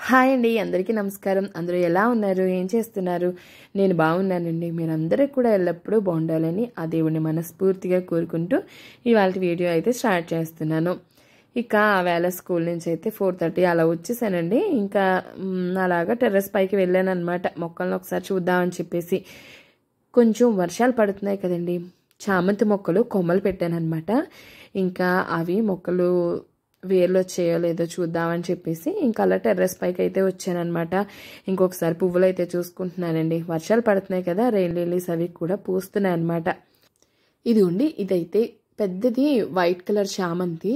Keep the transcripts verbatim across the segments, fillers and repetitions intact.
Hi అండి, అందరికీ నమస్కారం. అందరూ ఎలా ఉన్నారు, ఏం చేస్తున్నారు? నేను బాగున్నానండి. మీరందరూ కూడా ఎల్లప్పుడూ బాగుండాలని ఆ దేవుడిని మనస్ఫూర్తిగా కోరుకుంటూ ఇవాళ వీడియో అయితే స్టార్ట్ చేస్తున్నాను. ఇక ఆ వేళ స్కూల్ నుంచి అయితే ఫోర్ థర్టీ అలా వచ్చేసానండి. ఇంకా అలాగా టెర్రస్ పైకి వెళ్ళాను అనమాట, మొక్కలను ఒకసారి చూద్దామని చెప్పేసి. కొంచెం వర్షాలు పడుతున్నాయి కదండి, చామంతి మొక్కలు కొమ్మలు పెట్టాను అనమాట. ఇంకా అవి మొక్కలు వేర్లు వచ్చాయో లేదో చూద్దామని చెప్పేసి ఇంకా అలా టెర్రస్ పైకి అయితే వచ్చానమాట. ఇంకొకసారి పువ్వులు అయితే చూసుకుంటున్నానండి. వర్షాలు పడుతున్నాయి కదా, రెయిన్ లిల్లీస్ అవి కూడా పూస్తున్నాయి అనమాట. ఇది ఉండి ఇదైతే పెద్దది వైట్ కలర్ చామంతి.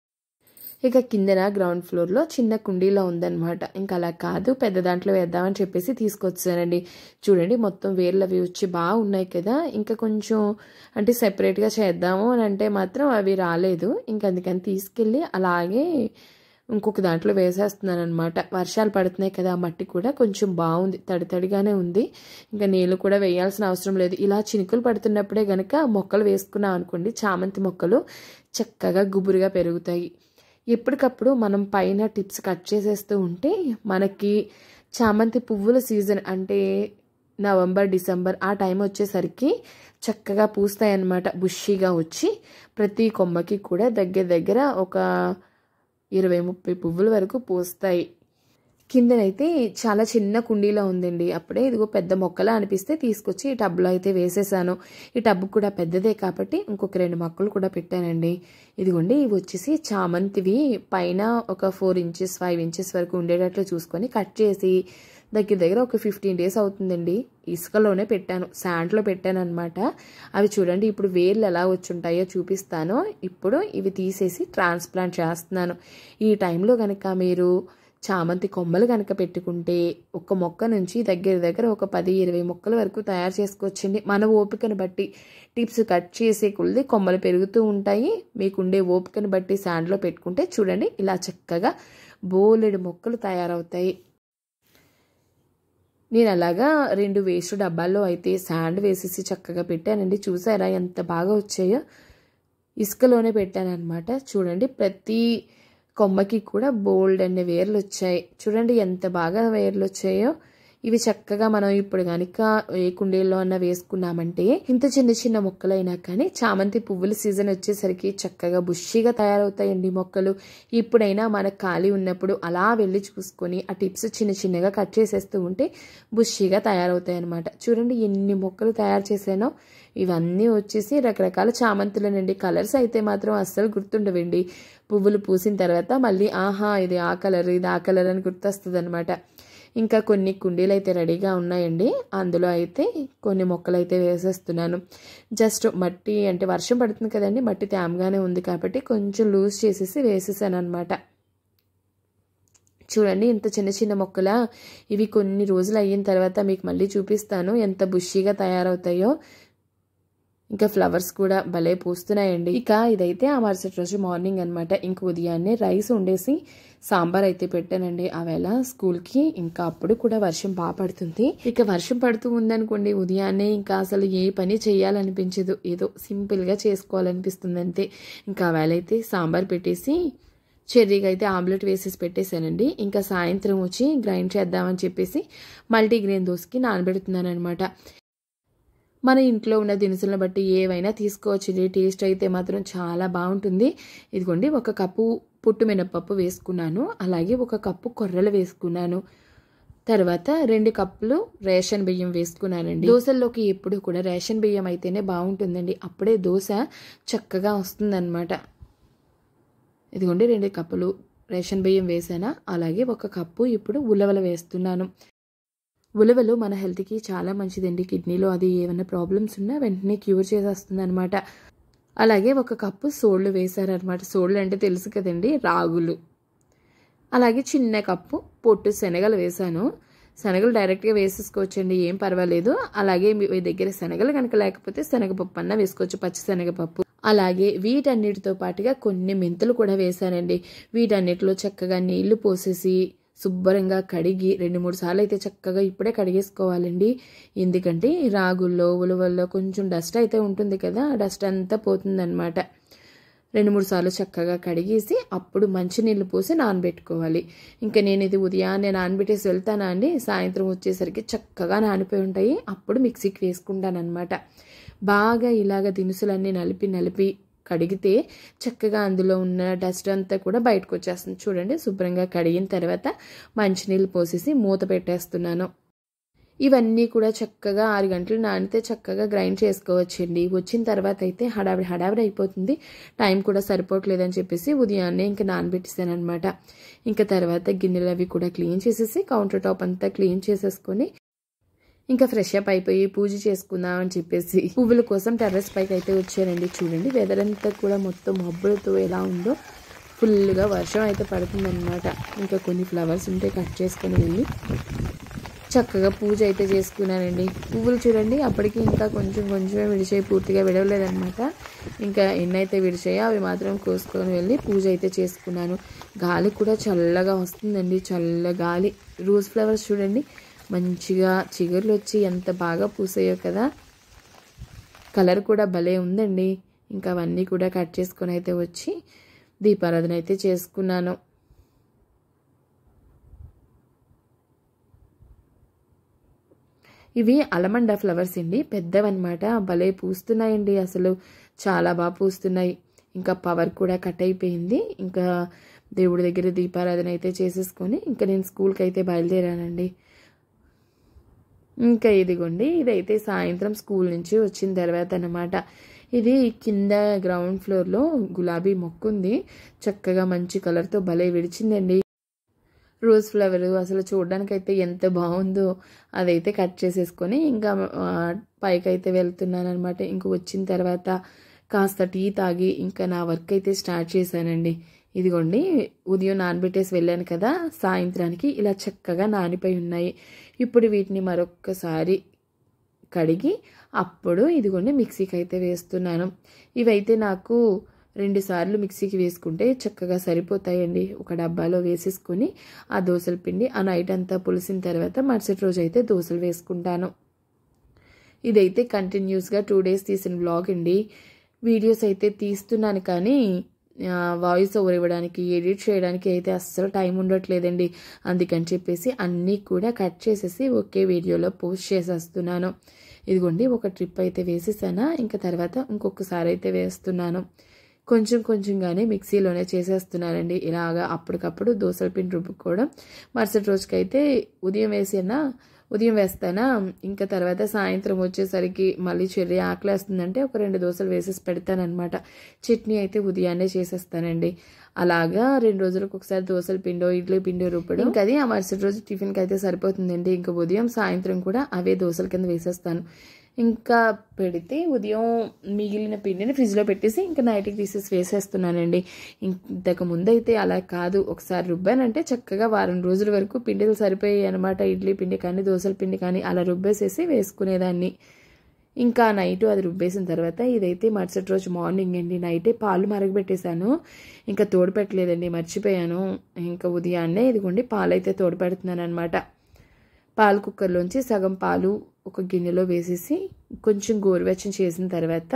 ఇక కిందన గ్రౌండ్ ఫ్లోర్లో చిన్న కుండీలో ఉందన్నమాట. ఇంకా అలా కాదు, పెద్ద దాంట్లో వేద్దామని చెప్పేసి తీసుకొచ్చానండి. చూడండి, మొత్తం వేర్లు అవి వచ్చి బాగున్నాయి కదా. ఇంకా కొంచెం అంటే సెపరేట్గా చేద్దాము అని అంటే మాత్రం అవి రాలేదు. ఇంకా అందుకని తీసుకెళ్ళి అలాగే ఇంకొక దాంట్లో వేసేస్తున్నాను అనమాట. వర్షాలు పడుతున్నాయి కదా, మట్టి కూడా కొంచెం బాగుంది, తడి తడిగానే ఉంది. ఇంకా నీళ్ళు కూడా వేయాల్సిన అవసరం లేదు. ఇలా చినుకులు పడుతున్నప్పుడే గనక మొక్కలు వేసుకున్నాం అనుకోండి, చామంతి మొక్కలు చక్కగా గుబురుగా పెరుగుతాయి. ఎప్పటికప్పుడు మనం పైన టిప్స్ కట్ చేసేస్తూ ఉంటే మనకి చామంతి పువ్వుల సీజన్ అంటే నవంబర్ డిసెంబర్ ఆ టైం వచ్చేసరికి చక్కగా పూస్తాయి అన్నమాట. బుషీగా వచ్చి ప్రతి కొమ్మకి కూడా దగ్గర దగ్గర ఒక ఇరవై ముప్పై పువ్వుల వరకు పూస్తాయి. కిందనైతే చాలా చిన్న కుండీలో ఉందండి. అప్పుడే ఇదిగో పెద్ద మొక్కలా అనిపిస్తే తీసుకొచ్చి ఈ టబ్లో అయితే వేసేసాను. ఈ టబ్ కూడా పెద్దదే కాబట్టి ఇంకొక రెండు మొక్కలు కూడా పెట్టానండి. ఇదిగోండి, ఇవి వచ్చేసి చామంతివి పైన ఒక ఫోర్ ఇంచెస్ ఫైవ్ ఇంచెస్ వరకు ఉండేటట్లు చూసుకొని కట్ చేసి దగ్గర దగ్గర ఒక ఫిఫ్టీన్ డేస్ అవుతుందండి. ఇసుకలోనే పెట్టాను, శాండ్లో పెట్టాను అనమాట. అవి చూడండి ఇప్పుడు వేర్లు ఎలా వచ్చుంటాయో చూపిస్తాను. ఇప్పుడు ఇవి తీసేసి ట్రాన్స్ప్లాంట్ చేస్తున్నాను. ఈ టైంలో కనుక మీరు చామంతి కొమ్మలు కనుక పెట్టుకుంటే ఒక్క మొక్క నుంచి దగ్గర దగ్గర ఒక పది ఇరవై మొక్కల వరకు తయారు చేసుకోవచ్చండి. మన ఓపికను బట్టి టిప్స్ కట్ చేసే కొద్ది కొమ్మలు పెరుగుతూ ఉంటాయి. మీకుండే ఓపికను బట్టి శాండ్లో పెట్టుకుంటే చూడండి ఇలా చక్కగా బోలెడు మొక్కలు తయారవుతాయి. నేను అలాగా రెండు వేస్ట్ డబ్బాల్లో అయితే శాండ్ వేసేసి చక్కగా పెట్టానండి. చూసారా ఎంత బాగా వచ్చాయో? ఇసుకలోనే పెట్టానన్నమాట. చూడండి, ప్రతి కొమ్మకి కూడా బోల్డ్ అనే వేర్లు వచ్చాయి. చూడండి ఎంత బాగా వేర్లు వచ్చాయో. ఇవి చక్కగా మనం ఇప్పుడు కనుక ఏ కుండీల్లో అన్న వేసుకున్నామంటే ఇంత చిన్న చిన్న మొక్కలైనా కానీ చామంతి పువ్వుల సీజన్ వచ్చేసరికి చక్కగా బుషీగా తయారవుతాయండి మొక్కలు. ఇప్పుడైనా మనకు ఖాళీ ఉన్నప్పుడు అలా వెళ్ళి చూసుకొని ఆ టిప్స్ చిన్న చిన్నగా కట్ చేసేస్తూ ఉంటే బుషీగా తయారవుతాయి అనమాట. చూడండి ఎన్ని మొక్కలు తయారు చేశానో. ఇవన్నీ వచ్చేసి రకరకాల చామంతులనండి. కలర్స్ అయితే మాత్రం అస్సలు గుర్తుండవండి. పువ్వులు పూసిన తర్వాత మళ్ళీ ఆహా ఇది ఆ కలర్ ఇది ఆ కలర్ అని గుర్తొస్తుంది అనమాట. ఇంకా కొన్ని కుండీలు అయితే రెడీగా ఉన్నాయండి. అందులో అయితే కొన్ని మొక్కలు అయితే వేసేస్తున్నాను. జస్ట్ మట్టి అంటే వర్షం పడుతుంది కదండి, మట్టి తేమగానే ఉంది కాబట్టి కొంచెం లూజ్ చేసేసి వేసేసాను అనమాట. చూడండి ఇంత చిన్న చిన్న మొక్కల. ఇవి కొన్ని రోజులు అయిన తర్వాత మీకు మళ్ళీ చూపిస్తాను ఎంత బుషీగా తయారవుతాయో. ఇంకా ఫ్లవర్స్ కూడా భలే పూస్తున్నాయండి. ఇక ఇదైతే ఆ మరుసటి రోజు మార్నింగ్ అనమాట. ఇంక ఉదయాన్నే రైస్ వండేసి సాంబార్ అయితే పెట్టానండి ఆ వేళ స్కూల్కి. ఇంకా అప్పుడు కూడా వర్షం బాగా పడుతుంది. ఇక వర్షం పడుతూ ఉందనుకోండి, ఉదయాన్నే ఇంకా అసలు ఏ పని చేయాలనిపించదు, ఏదో సింపుల్గా చేసుకోవాలనిపిస్తుంది అంతే. ఇంకా ఆ వేళ అయితే సాంబార్ పెట్టేసి చెర్రీగా అయితే ఆమ్లెట్ వేసేసి పెట్టేశానండి. ఇంకా సాయంత్రం వచ్చి గ్రైండ్ చేద్దామని చెప్పేసి మల్టీగ్రెయిన్ దోశకి నానబెడుతున్నాను అనమాట. మన ఇంట్లో ఉన్న దినుసులను బట్టి ఏవైనా తీసుకోవచ్చు. టేస్ట్ అయితే మాత్రం చాలా బాగుంటుంది. ఇదిగోండి, ఒక కప్పు పుట్టు మినపప్పు వేసుకున్నాను, అలాగే ఒక కప్పు కొర్రలు వేసుకున్నాను, తర్వాత రెండు కప్పులు రేషన్ బియ్యం వేసుకున్నానండి. దోశల్లోకి ఎప్పుడు కూడా రేషన్ బియ్యం అయితేనే బాగుంటుందండి, అప్పుడే దోశ చక్కగా వస్తుందన్నమాట. ఇదిగోండి రెండు కప్పులు రేషన్ బియ్యం వేసానా, అలాగే ఒక కప్పు ఇప్పుడు ఉలవలు వేస్తున్నాను. ఉలవలు మన హెల్త్కి చాలా మంచిదండి. కిడ్నీలో అది ఏమైనా ప్రాబ్లమ్స్ ఉన్నా వెంటనే క్యూర్ చేసేస్తుంది అనమాట. అలాగే ఒక కప్పు సోళ్ళు వేసారనమాట. సోళ్ళు అంటే తెలుసు కదండి, రాగులు. అలాగే చిన్న కప్పు పొట్టు శనగలు వేసాను. శనగలు డైరెక్ట్గా వేసేసుకోవచ్చండి, ఏం పర్వాలేదు. అలాగే మీ దగ్గర శనగలు కనుక లేకపోతే శనగపప్పు అన్న వేసుకోవచ్చు, పచ్చి శనగపప్పు. అలాగే వీటన్నిటితో పాటుగా కొన్ని మెంతులు కూడా వేసానండి. వీటన్నిటిలో చక్కగా నీళ్లు పోసేసి శుభ్రంగా కడిగి రెండు మూడు సార్లు అయితే చక్కగా ఇప్పుడే కడిగేసుకోవాలండి. ఎందుకంటే రాగుల్లో ఉలవల్లో కొంచెం డస్ట్ అయితే ఉంటుంది కదా, ఆ డస్ట్ అంతా పోతుందన్నమాట. రెండు మూడు సార్లు చక్కగా కడిగేసి అప్పుడు మంచినీళ్ళు పోసి నానబెట్టుకోవాలి. ఇంకా నేను ఇది ఉదయాన్నే నానబెట్టేసి వెళ్తానా అండి, సాయంత్రం వచ్చేసరికి చక్కగా నానిపోయి ఉంటాయి. అప్పుడు మిక్సీకి వేసుకుంటాను అనమాట. బాగా ఇలాగ దినుసులన్నీ నలిపి నలిపి కడిగితే చక్కగా అందులో ఉన్న డస్ట్ అంతా కూడా బయటకు వచ్చేస్తుంది. చూడండి, శుభ్రంగా కడిగిన తర్వాత మంచినీళ్ళు పోసేసి మూత పెట్టేస్తున్నాను. ఇవన్నీ కూడా చక్కగా ఆరు గంటలు నానితే చక్కగా గ్రైండ్ చేసుకోవచ్చండి. వచ్చిన తర్వాత అయితే హడావిడి హడావిడి అయిపోతుంది, టైం కూడా సరిపోవట్లేదని చెప్పేసి ఉదయాన్నే ఇంకా నానబెట్టేసాను అనమాట. ఇంకా తర్వాత గిన్నెలు అవి కూడా క్లీన్ చేసేసి కౌంటర్ టాప్ అంతా క్లీన్ చేసేసుకొని ఇంకా ఫ్రెష్ అప్ అయిపోయి పూజ చేసుకుందాం అని చెప్పేసి పువ్వుల కోసం టెర్రస్ పైకి అయితే వచ్చానండి. చూడండి, వెదర్ అంతా కూడా మొత్తం మబ్బులతో ఎలా ఉందో, ఫుల్గా వర్షం అయితే పడుతుందన్నమాట. ఇంకా కొన్ని ఫ్లవర్స్ ఉంటే కట్ చేసుకొని వెళ్ళి చక్కగా పూజ అయితే చేసుకున్నానండి. పువ్వులు చూడండి, అప్పటికి ఇంకా కొంచెం కొంచెమే విడిచాయి, పూర్తిగా విడవలేదనమాట. ఇంకా ఎన్నైతే విడిచాయో అవి మాత్రం కోసుకొని వెళ్ళి పూజ అయితే చేసుకున్నాను. గాలి కూడా చల్లగా వస్తుందండి, చల్ల గాలి. రోజ్ ఫ్లవర్స్ చూడండి, మంచిగా చిగుర్లు వచ్చి ఎంత బాగా పూసాయో కదా, కలర్ కూడా భలే ఉందండి. ఇంకా అవన్నీ కూడా కట్ చేసుకొని అయితే వచ్చి దీపారాధన అయితే చేసుకున్నాను. ఇవి అలమండ ఫ్లవర్స్ అండి, పెద్దవన్నమాట. భలే పూస్తున్నాయండి, అసలు చాలా బాగా పూస్తున్నాయి. ఇంకా పవర్ కూడా కట్ అయిపోయింది. ఇంకా దేవుడి దగ్గర దీపారాధన అయితే చేసేసుకొని ఇంకా నేను స్కూల్కి అయితే బయలుదేరానండి. ఇంకా ఇదిగోండి, ఇదైతే సాయంత్రం స్కూల్ నుంచి వచ్చిన తర్వాత అన్నమాట. ఇది కింద గ్రౌండ్ ఫ్లోర్లో గులాబీ మొక్క ఉంది, చక్కగా మంచి కలర్తో భలే విడిచిందండి. రోజ్ ఫ్లవర్ అసలు చూడడానికి అయితే ఎంత బాగుందో. అదైతే కట్ చేసేసుకొని ఇంకా పైకి అయితే వెళ్తున్నాను అనమాట. ఇంక వచ్చిన తర్వాత కాస్త టీ తాగి ఇంకా నా వర్క్ అయితే స్టార్ట్ చేశానండి. ఇదిగోండి, ఉదయం నానబెట్టేసి వెళ్ళాను కదా, సాయంత్రానికి ఇలా చక్కగా నానిపోయి ఉన్నాయి. ఇప్పుడు వీటిని మరొక్కసారి కడిగి అప్పుడు ఇదిగోండి మిక్సీకి అయితే వేస్తున్నాను. ఇవైతే నాకు రెండు సార్లు మిక్సీకి వేసుకుంటే చక్కగా సరిపోతాయండి. ఒక డబ్బాలో వేసేసుకొని ఆ దోసల పిండి ఆ నైట్ అంతా పులిసిన తర్వాత మరుసటి రోజు అయితే దోసలు వేసుకుంటాను. ఇదైతే కంటిన్యూస్గా టూ డేస్ తీసిన వ్లాగ్ అండి. వీడియోస్ అయితే తీస్తున్నాను కానీ వాయిస్ ఓవర్ ఇవ్వడానికి, ఎడిట్ చేయడానికి అయితే అస్సలు టైం ఉండట్లేదండి. అందుకని చెప్పేసి అన్నీ కూడా కట్ చేసేసి ఒకే వీడియోలో పోస్ట్ చేసేస్తున్నాను. ఇదిగోండి, ఒక ట్రిప్ అయితే వేసేసానా, ఇంకా తర్వాత ఇంకొకసారి అయితే వేస్తున్నాను. కొంచెం కొంచెంగానే మిక్సీలోనే చేసేస్తున్నానండి. ఇలాగా అప్పటికప్పుడు దోసల పిండి రుబ్బుకోవడం. మరుసటి రోజుకైతే ఉదయం వేసేనా ఉదయం వేస్తానా, ఇంకా తర్వాత సాయంత్రం వచ్చేసరికి మళ్ళీ చెర్రీ ఆకలేస్తుందంటే ఒక రెండు దోశలు వేసేసి పెడతానమాట. చట్నీ అయితే ఉదయాన్నే చేసేస్తానండి. అలాగా రెండు రోజులకు ఒకసారి దోశల పిండో ఇడ్లీ పిండో రుబ్బడం, ఇంకా అది ఆ మరుసటి రోజు టిఫిన్కి అయితే సరిపోతుందండి. ఇంకా ఉదయం సాయంత్రం కూడా అవే దోశల కింద వేసేస్తాను. ఇంకా పెడితే ఉదయం మిగిలిన పిండిని ఫ్రిడ్జ్లో పెట్టేసి ఇంకా నైట్కి తీసేసి వేసేస్తున్నానండి. ఇంతకు ముందు అయితే అలా కాదు, ఒకసారి రుబ్బానంటే చక్కగా వారం రోజుల వరకు పిండిలు సరిపోయాయి అనమాట. ఇడ్లీ పిండి కానీ దోశల పిండి కానీ అలా రుబ్బేసేసి వేసుకునేదాన్ని. ఇంకా నైట్ అది రుబ్బేసిన తర్వాత ఇదైతే మరుసటి రోజు మార్నింగ్ అండి. నైటే పాలు మరగబెట్టేశాను, ఇంకా తోడు పెట్టలేదండి, మర్చిపోయాను. ఇంకా ఉదయాన్నే ఇదిగోండి పాలు అయితే తోడు పెడుతున్నాను అనమాట. పాలు కుక్కర్లోంచి సగం పాలు ఒక గిన్నెలో వేసేసి కొంచెం గోరువెచ్చని చేసిన తర్వాత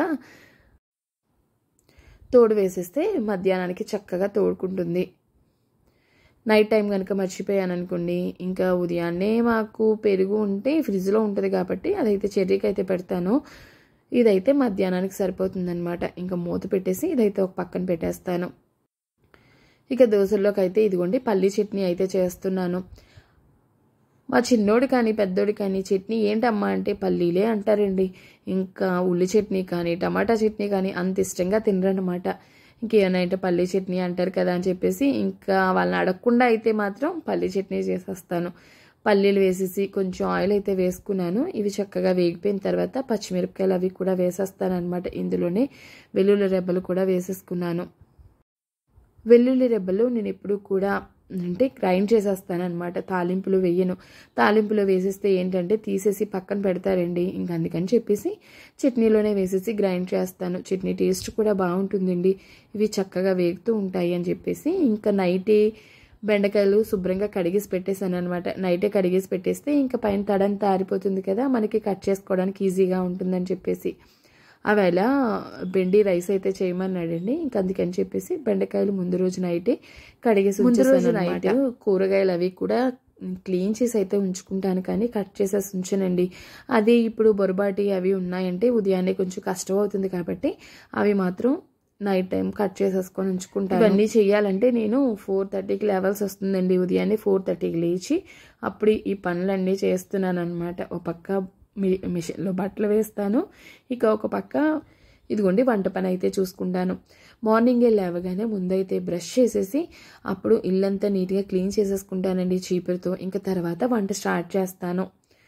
తోడు వేసేస్తే మధ్యాహ్నానికి చక్కగా తోడుకుంటుంది. నైట్ టైం కనుక మర్చిపోయాను అనుకోండి, ఇంకా ఉదయాన్నే మాకు పెరుగు ఉంటే ఫ్రిడ్జ్లో ఉంటుంది కాబట్టి అదైతే చెర్రీకి అయితే పెడతాను. ఇదైతే మధ్యాహ్నానికి సరిపోతుందన్నమాట. ఇంకా మూత పెట్టేసి ఇదైతే ఒక పక్కన పెట్టేస్తాను. ఇక దోశల్లోకి అయితే ఇదిగోండి పల్లీ చట్నీ అయితే చేస్తున్నాను. మా చిన్నోడు కానీ పెద్దోడు కానీ చట్నీ ఏంటమ్మా అంటే పల్లీలే అంటారండి. ఇంకా ఉల్లి చట్నీ కానీ టమాటా చట్నీ కానీ అంత ఇష్టంగా తినరనమాట. ఇంకేమైనా అంటే పల్లీ చట్నీ అంటారు కదా అని చెప్పేసి ఇంకా వాళ్ళని అడగకుండా అయితే మాత్రం పల్లీ చట్నీ చేసేస్తాను. పల్లీలు వేసేసి కొంచెం ఆయిల్ అయితే వేసుకున్నాను. ఇవి చక్కగా వేగిపోయిన తర్వాత పచ్చిమిరపకాయలు అవి కూడా వేసేస్తాను అనమాట. ఇందులోనే వెల్లుల్లి రెబ్బలు కూడా వేసేసుకున్నాను. వెల్లుల్లి రెబ్బలు నేను ఎప్పుడు కూడా అంటే గ్రైండ్ చేసేస్తాను అనమాట, తాలింపులు వేయను. తాలింపులో వేసేస్తే ఏంటంటే తీసేసి పక్కన పెడతారండి. ఇంక అందుకని చెప్పేసి చట్నీలోనే వేసేసి గ్రైండ్ చేస్తాను. చట్నీ టేస్ట్ కూడా బాగుంటుందండి. ఇవి చక్కగా వేగుతూ ఉంటాయి అని చెప్పేసి ఇంకా నైటే బెండకాయలు శుభ్రంగా కడిగేసి పెట్టేశాను అనమాట. నైటే కడిగేసి పెట్టేస్తే ఇంకా పైన తడంతా ఆరిపోతుంది కదా, మనకి కట్ చేసుకోవడానికి ఈజీగా ఉంటుందని చెప్పేసి అవేళ బెండి రైస్ అయితే చేయమన్నాడండి. ఇంక అందుకని చెప్పేసి బెండకాయలు ముందు రోజు నైటే కడిగేసి ముందు రోజు నైట్ కూరగాయలు అవి కూడా క్లీన్ చేసి అయితే ఉంచుకుంటాను, కానీ కట్ చేసేసి ఉంచానండి. అది ఇప్పుడు బొరబాటి అవి ఉన్నాయంటే ఉదయాన్నే కొంచెం కష్టం అవుతుంది కాబట్టి అవి మాత్రం నైట్ టైం కట్ చేసేసుకొని ఉంచుకుంటాను. ఇవన్నీ చేయాలంటే నేను ఫోర్ థర్టీకి లెవెల్స్ వస్తుందండి. ఉదయాన్నే ఫోర్ థర్టీకి లేచి అప్పుడు ఈ పనులన్నీ చేస్తున్నాను అనమాట. ఒక పక్క మిషన్లో బట్టలు వేస్తాను, ఇక ఒక పక్క ఇదిగోండి వంట పని అయితే చూసుకుంటాను. మార్నింగే లేవగానే ముందైతే బ్రష్ చేసేసి అప్పుడు ఇల్లంతా నీట్గా క్లీన్ చేసేసుకుంటానండి చీపురుతో. ఇంకా తర్వాత వంట స్టార్ట్ చేస్తాను.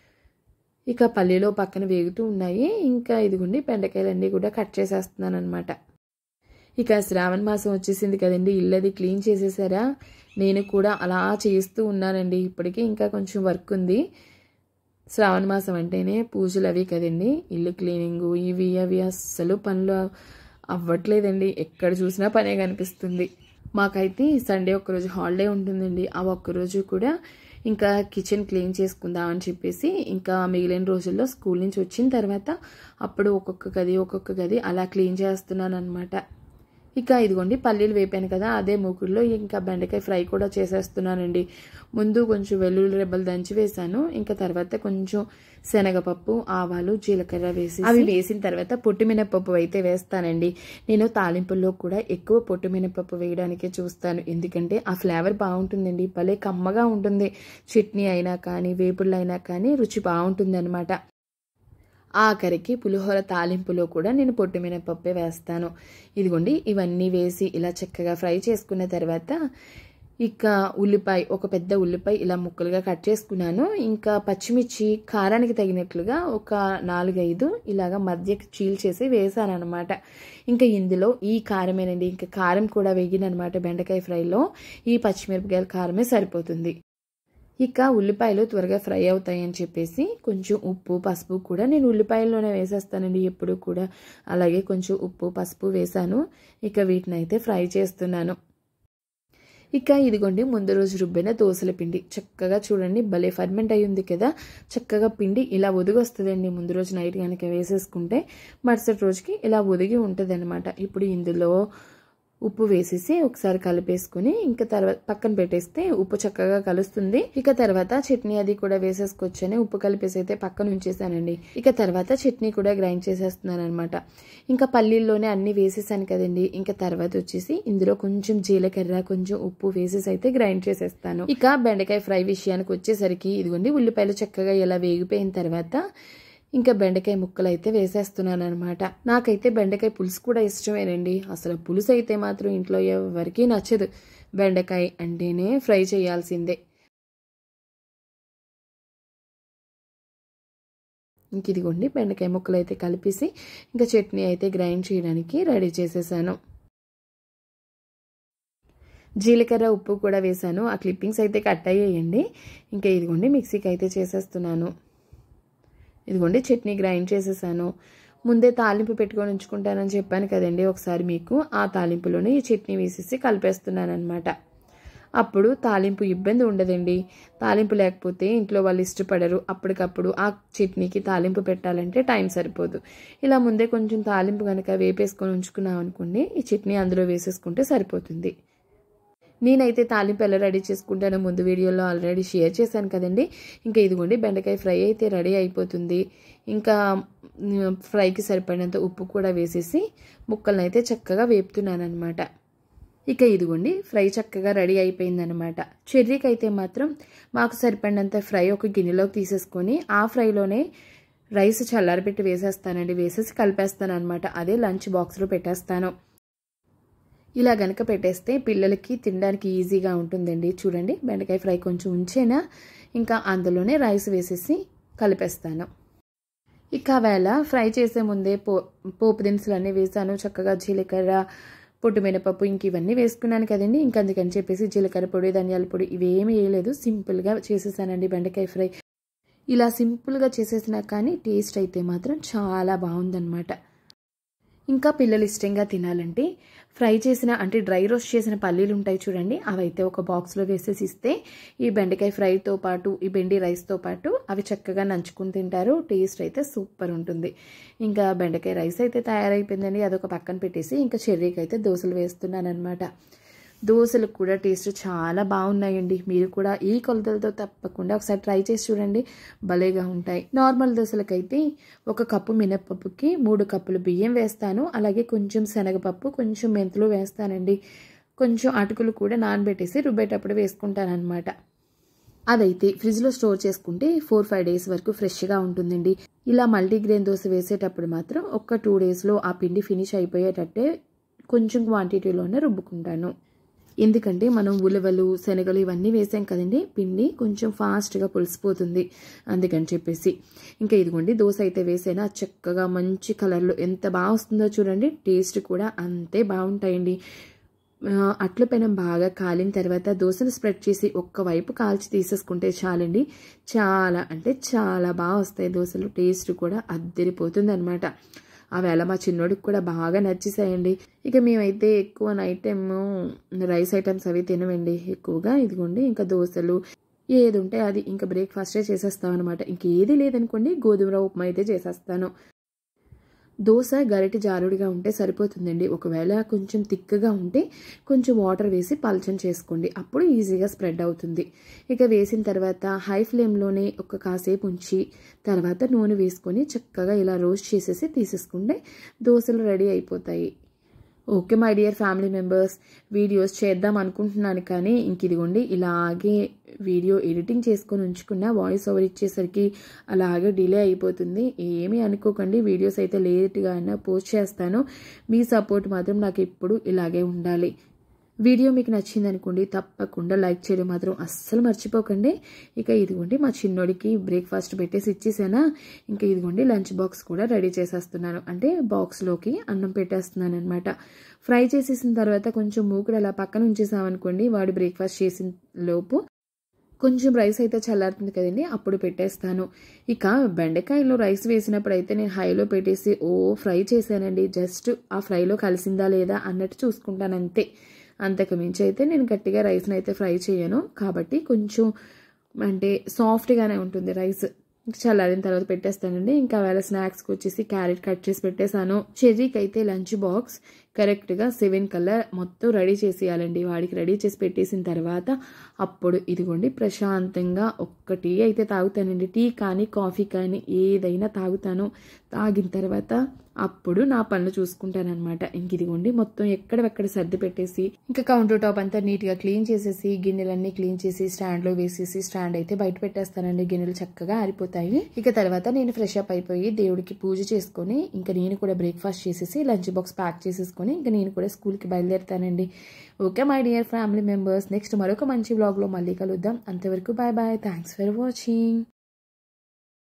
ఇక పల్లీలో పక్కన వేగుతూ ఉన్నాయి. ఇంకా ఇదిగోండి బెండకాయలన్నీ కూడా కట్ చేసేస్తున్నాను అనమాట. ఇక శ్రావణ మాసం వచ్చేసింది కదండి, ఇల్లు అది క్లీన్ చేసేసారా? నేను కూడా అలా చేస్తూ ఉన్నానండి. ఇప్పటికీ ఇంకా కొంచెం వర్క్ ఉంది. శ్రావణ మాసం అంటేనే పూజలు అవి కదండి, ఇల్లు క్లీనింగు ఇవి అవి అస్సలు పనులు అవ్వట్లేదండి. ఎక్కడ చూసినా పనే కనిపిస్తుంది. మాకైతే సండే ఒక్కరోజు హాలిడే ఉంటుందండి. ఆ ఒక్కరోజు కూడా ఇంకా కిచెన్ క్లీన్ చేసుకుందాం అని చెప్పేసి ఇంకా మిగిలిన రోజుల్లో స్కూల్ నుంచి వచ్చిన తర్వాత అప్పుడు ఒక్కొక్క గది ఒక్కొక్క గది అలా క్లీన్ చేస్తున్నాను అనమాట. ఇక ఇదిగోండి పల్లీలు వేపాను కదా, అదే మూకుడులో ఇంకా బెండకాయ ఫ్రై కూడా చేసేస్తున్నానండి. ముందు కొంచెం వెల్లుల్లి రెబ్బలు దంచి వేసాను. ఇంకా తర్వాత కొంచెం శనగపప్పు, ఆవాలు, జీలకర్ర వేసి అవి వేసిన తర్వాత పొట్టు మినపప్పు అయితే వేస్తానండి. నేను తాలింపుల్లో కూడా ఎక్కువ పొట్టు మినపప్పు వేయడానికే చూస్తాను, ఎందుకంటే ఆ ఫ్లేవర్ బాగుంటుందండి. భలే కమ్మగా ఉంటుంది. చట్నీ అయినా కానీ వేపుళ్ళు అయినా కానీ రుచి బాగుంటుంది అనమాట. ఆఖరికి పులిహోర తాలింపులో కూడా నేను పొట్టు మినపప్పే వేస్తాను. ఇదిగోండి ఇవన్నీ వేసి ఇలా చక్కగా ఫ్రై చేసుకున్న తర్వాత ఇక ఉల్లిపాయ, ఒక పెద్ద ఉల్లిపాయ ఇలా ముక్కలుగా కట్ చేసుకున్నాను. ఇంకా పచ్చిమిర్చి కారానికి తగినట్లుగా ఒక నాలుగైదు ఇలాగా మధ్యకి చీల్చేసి వేసాను అనమాట. ఇంకా ఇందులో ఈ కారమేనండి, ఇంకా కారం కూడా వేగిననమాట. బెండకాయ ఫ్రైలో ఈ పచ్చిమిరపకాయల కారమే సరిపోతుంది. ఇక ఉల్లిపాయలు త్వరగా ఫ్రై అవుతాయని చెప్పేసి కొంచెం ఉప్పు పసుపు కూడా నేను ఉల్లిపాయల్లోనే వేసేస్తానండి ఎప్పుడు కూడా. అలాగే కొంచెం ఉప్పు పసుపు వేసాను. ఇక వీటిని అయితే ఫ్రై చేస్తున్నాను. ఇక ఇదిగోండి ముందు రోజు రుబ్బిన దోసల పిండి చక్కగా చూడండి భలే ఫర్మెంట్ అయి ఉంది కదా. చక్కగా పిండి ఇలా ఒదిగి వస్తుందండి. ముందు రోజు నైట్ కనుక వేసేసుకుంటే మరుసటి రోజుకి ఇలా ఒదిగి ఉంటుంది అనమాట. ఇప్పుడు ఇందులో ఉప్పు వేసేసి ఒకసారి కలిపేసుకుని ఇంకా తర్వాత పక్కన పెట్టేస్తే ఉప్పు చక్కగా కలుస్తుంది. ఇక తర్వాత చట్నీ అది కూడా వేసేసుకొచ్చని ఉప్పు కలిపేసి అయితే పక్కన ఉంచేసానండి. ఇక తర్వాత చట్నీ కూడా గ్రైండ్ చేసేస్తున్నాను అనమాట. ఇంకా పల్లీల్లోనే అన్ని వేసేసాను కదండి. ఇంకా తర్వాత వచ్చేసి ఇందులో కొంచెం జీలకర్ర కొంచెం ఉప్పు వేసేసి అయితే గ్రైండ్ చేసేస్తాను. ఇక బెండకాయ ఫ్రై విషయానికి వచ్చేసరికి ఇదిగోండి ఉల్లిపాయలు చక్కగా ఇలా వేగిపోయిన తర్వాత ఇంకా బెండకాయ ముక్కలు అయితే వేసేస్తున్నాను అనమాట. నాకైతే బెండకాయ పులుసు కూడా ఇష్టమేనండి. అసలు పులుసు అయితే మాత్రం ఇంట్లో ఎవరికీ నచ్చదు. బెండకాయ అంటేనే ఫ్రై చేయాల్సిందే. ఇంక ఇదిగోండి బెండకాయ ముక్కలు అయితే కలిపేసి ఇంకా చట్నీ అయితే గ్రైండ్ చేయడానికి రెడీ చేసేసాను. జీలకర్ర ఉప్పు కూడా వేసాను. ఆ క్లిప్పింగ్స్ అయితే కట్ అయ్యాయండి. ఇంకా ఇదిగోండి మిక్సీకి అయితే చేసేస్తున్నాను. ఇదిగోండి చట్నీ గ్రైండ్ చేసేసాను. ముందే తాలింపు పెట్టుకొని ఉంచుకుంటానని చెప్పాను కదండి ఒకసారి మీకు. ఆ తాలింపులోనే ఈ చట్నీ వేసేసి కలిపేస్తున్నాను అనమాట. అప్పుడు తాలింపు ఇబ్బంది ఉండదండి. తాలింపు లేకపోతే ఇంట్లో వాళ్ళు ఇష్టపడరు. అప్పటికప్పుడు ఆ చట్నీకి తాలింపు పెట్టాలంటే టైం సరిపోదు. ఇలా ముందే కొంచెం తాలింపు కనుక వేపేసుకొని ఉంచుకున్నాం అనుకోండి, ఈ చట్నీ అందులో వేసేసుకుంటే సరిపోతుంది. నేనైతే తాలింపు ఎలా రెడీ చేసుకుంటానో ముందు వీడియోలో ఆల్రెడీ షేర్ చేశాను కదండి. ఇంకా ఇదిగోండి బెండకాయ ఫ్రై అయితే రెడీ అయిపోతుంది. ఇంకా ఫ్రైకి సరిపడినంత ఉప్పు కూడా వేసేసి ముక్కలను అయితే చక్కగా వేపుతున్నాను అనమాట. ఇక ఇదిగోండి ఫ్రై చక్కగా రెడీ అయిపోయిందనమాట. చెర్రీకి అయితే మాత్రం మాకు సరిపడినంత ఫ్రై ఒక గిన్నెలోకి తీసేసుకొని ఆ ఫ్రైలోనే రైస్ చల్లారబెట్టి వేసేస్తానండి. వేసేసి కలిపేస్తాను అనమాట. అదే లంచ్ బాక్స్లో పెట్టేస్తాను. ఇలా గనక పెట్టేస్తే పిల్లలకి తినడానికి ఈజీగా ఉంటుందండి. చూడండి బెండకాయ ఫ్రై కొంచెం ఉంచేనా ఇంకా అందులోనే రైస్ వేసేసి కలిపేస్తాను. ఇక వేళ ఫ్రై చేసే ముందే పో పోపు దినుసులు అన్నీ వేసాను. చక్కగా జీలకర్ర పొట్టు మినపప్పు ఇంక ఇవన్నీ వేసుకున్నాను కదండి. ఇంక అందుకని చెప్పేసి జీలకర్ర పొడి ధనియాల పొడి ఇవేమీ వేయలేదు. సింపుల్గా చేసేసానండి బెండకాయ ఫ్రై. ఇలా సింపుల్గా చేసేసినా కానీ టేస్ట్ అయితే మాత్రం చాలా బాగుందన్నమాట. ఇంకా పిల్లలు ఇష్టంగా తినాలంటే ఫ్రై చేసిన అంటే డ్రై రోస్ట్ చేసిన పల్లీలు ఉంటాయి చూడండి, అవైతే ఒక బాక్స్లో వేసేసి ఇస్తే ఈ బెండకాయ ఫ్రైతో పాటు ఈ బెండి రైస్తో పాటు అవి చక్కగా నంచుకుని తింటారు. టేస్ట్ అయితే సూపర్ ఉంటుంది. ఇంకా బెండకాయ రైస్ అయితే తయారైపోయిందండి, అదొక పక్కన పెట్టేసి ఇంకా చెర్రీకి అయితే దోశలు వేస్తున్నాను అనమాట. దోశలు కూడా టేస్ట్ చాలా బాగున్నాయండి. మీరు కూడా ఈ కొలతలతో తప్పకుండా ఒకసారి ట్రై చేసి చూడండి, భలేగా ఉంటాయి. నార్మల్ దోశలకైతే ఒక కప్పు మినప్పప్పుకి మూడు కప్పులు బియ్యం వేస్తాను, అలాగే కొంచెం శనగపప్పు కొంచెం మెంతులు వేస్తానండి. కొంచెం అటుకులు కూడా నానబెట్టేసి రుబ్బేటప్పుడు వేసుకుంటాను అనమాట. అదైతే ఫ్రిడ్జ్లో స్టోర్ చేసుకుంటే ఫోర్ ఫైవ్ డేస్ వరకు ఫ్రెష్గా ఉంటుందండి. ఇలా మల్టీగ్రెయిన్ దోశ వేసేటప్పుడు మాత్రం ఒక టూ డేస్లో ఆ పిండి ఫినిష్ అయిపోయేటట్టే కొంచెం క్వాంటిటీలోనే రుబ్బుకుంటాను. ఎందుకంటే మనం ఉలవలు శనగలు ఇవన్నీ వేసాం కదండి, పిండి కొంచెం ఫాస్ట్గా పులిసిపోతుంది, అందుకని చెప్పేసి. ఇంకా ఇదిగోండి దోశ అయితే వేసైనా చక్కగా మంచి కలర్లో ఎంత బాగా వస్తుందో చూడండి, టేస్ట్ కూడా అంతే బాగుంటాయండి. అట్ల పెనం బాగా కాలిన తర్వాత దోశను స్ప్రెడ్ చేసి ఒక్కవైపు కాల్చి తీసేసుకుంటే చాలండి, చాలా అంటే చాలా బాగా వస్తాయి దోశలు. టేస్ట్ కూడా అద్దరిపోతుంది అనమాట. అవేళ మా చిన్నోడికి కూడా బాగా నచ్చేసాయండి. ఇక మేమైతే ఎక్కువ నైట్ టైమ్ రైస్ ఐటమ్స్ అవి తినవండి ఎక్కువగా. ఇదిగోండి ఇంకా దోశలు ఏది ఉంటే అది ఇంకా బ్రేక్ఫాస్టే చేసేస్తాం అనమాట. ఇంకేది లేదనుకోండి గోధుమ రవ్వ ఉప్మా అయితే చేసేస్తాను. దోశ గరిటె జారుడిగా ఉంటే సరిపోతుందండి. ఒకవేళ కొంచెం తిక్కగా ఉంటే కొంచెం వాటర్ వేసి పల్చన చేసుకోండి, అప్పుడు ఈజీగా స్ప్రెడ్ అవుతుంది. ఇక వేసిన తర్వాత హై ఫ్లేమ్లోనే ఒక కాసేపు ఉంచి తర్వాత నూనె వేసుకొని చక్కగా ఇలా రోస్ట్ చేసేసి తీసేసుకుంటే దోశలు రెడీ అయిపోతాయి. Okay my dear family members, videos చేద్దాం అనుకుంటున్నాను కానీ ఇంక ఇదిగోండి ఇలాగే వీడియో ఎడిటింగ్ చేసుకొని ఉంచుకున్న వాయిస్ ఓవర్ ఇచ్చేసరికి అలాగే డిలే అయిపోతుంది. ఏమీ అనుకోకండి, వీడియోస్ అయితే లేట్గా అయినా పోస్ట్ చేస్తాను. మీ సపోర్ట్ మాత్రం నాకు ఎప్పుడు ఇలాగే ఉండాలి. వీడియో మీకు నచ్చింది అనుకోండి, తప్పకుండా లైక్ చేయడం మాత్రం అస్సలు మర్చిపోకండి. ఇక ఇదిగోండి మా చిన్నోడికి బ్రేక్ఫాస్ట్ పెట్టేసి ఇచ్చేసానా, ఇంకా ఇదిగోండి లంచ్ బాక్స్ కూడా రెడీ చేసేస్తున్నాను. అంటే బాక్స్లోకి అన్నం పెట్టేస్తున్నాను అనమాట. ఫ్రై చేసేసిన తర్వాత కొంచెం మూకుడు అలా పక్కన ఉంచేసామనుకోండి, వాడు బ్రేక్ఫాస్ట్ చేసిన లోపు కొంచెం రైస్ అయితే చల్లారుతుంది కదండి, అప్పుడు పెట్టేస్తాను. ఇక బెండకాయలో రైస్ వేసినప్పుడు అయితే నేను హైలో పెట్టేసి ఓ ఫ్రై చేశానండి. జస్ట్ ఆ ఫ్రైలో కలిసిందా లేదా అన్నట్టు చూసుకుంటాను అంతే. అంతకు మించి అయితే నేను గట్టిగా రైస్ని అయితే ఫ్రై చేయను, కాబట్టి కొంచెం అంటే సాఫ్ట్గానే ఉంటుంది రైస్. చల్లారిన తర్వాత పెట్టేస్తానండి. ఇంకా వేళ స్నాక్స్కి వచ్చేసి క్యారెట్ కట్ చేసి పెట్టేశాను. చెర్రీకి అయితే లంచ్ బాక్స్ కరెక్ట్గా సెవెన్ కల్లా మొత్తం రెడీ చేసేయాలండి. వాడికి రెడీ చేసి పెట్టేసిన తర్వాత అప్పుడు ఇదిగోండి ప్రశాంతంగా ఒక్క టీ అయితే తాగుతానండి. టీ కానీ కాఫీ కానీ ఏదైనా తాగుతాను. తాగిన తర్వాత అప్పుడు నా పనులు చూసుకుంటానమాట. ఇంక ఇదిగోండి మొత్తం ఎక్కడెక్కడ సర్ది పెట్టేసి ఇంకా కౌంటర్ టాప్ అంతా నీట్గా క్లీన్ చేసేసి గిన్నెలన్నీ క్లీన్ చేసి స్టాండ్లో వేసేసి స్టాండ్ అయితే బయట పెట్టేస్తానండి. గిన్నెలు చక్కగా ఆరిపోతాయి. ఇక తర్వాత నేను ఫ్రెష్ అప్ అయిపోయి దేవుడికి పూజ చేసుకొని ఇంకా నేను కూడా బ్రేక్ఫాస్ట్ చేసేసి లంచ్ బాక్స్ ప్యాక్ చేసేసుకొని ఇంకా నేను కూడా స్కూల్కి బయలుదేరుతానండి. Okay my dear family members, next మరొక మంచి వ్లాగ్లో మళ్ళీ కలుద్దాం. అంతవరకు bye bye, thanks for watching.